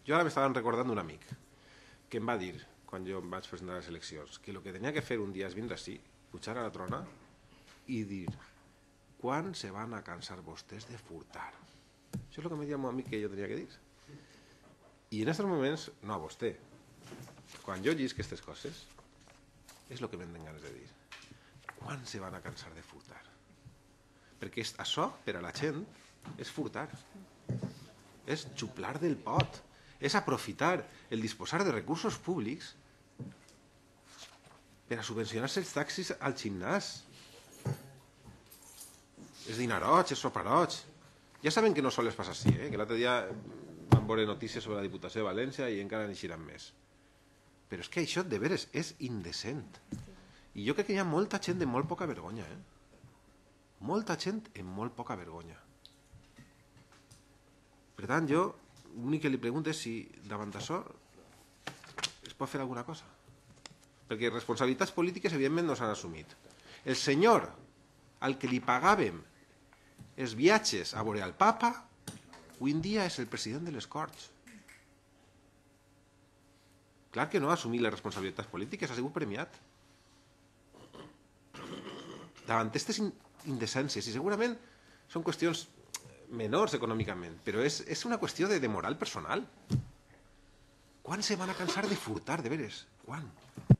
Jo ara m'estaven recordant d'un amic que em va dir, quan jo em vaig presentar a les eleccions, que el que tenia que fer un dia és vindre així, pujar a la trona i dir: quan se van a cansar vostès de furtar? Això és el que em deia el meu amic que jo tenia que dir. I en aquests moments, no a vostè, quan jo llisc aquestes coses, és el que m'han ganes de dir. Quan se van a cansar de furtar? Perquè això, per a la gent, és furtar. És xuplar del pot. És aprofitar el disposar de recursos públics per a subvencionar-se els taxis al gimnàs. És dinaroig, és soparoig. Ja saben que no sols passa així, que l'altre dia vam veure notícies sobre la Diputació de València i encara n'eixiran més. Però és que això, de veres, és indecent. I jo crec que hi ha molta gent de molt poca vergonya, molta gent amb molt poca vergonya. Per tant, jo l'únic que li pregunto és si davant d'això es pot fer alguna cosa. Perquè responsabilitats polítiques, evidentment, no s'han assumit. El senyor al que li pagàvem els viatges a veure el papa, avui en dia és el president de les Corts. Clar que no ha assumit les responsabilitats polítiques, ha sigut premiat. Davant aquestes indecències, i segurament són qüestions menors econòmicament, però és una qüestió de moral personal. Quan se van a cansar de furtar, de veres? Quan?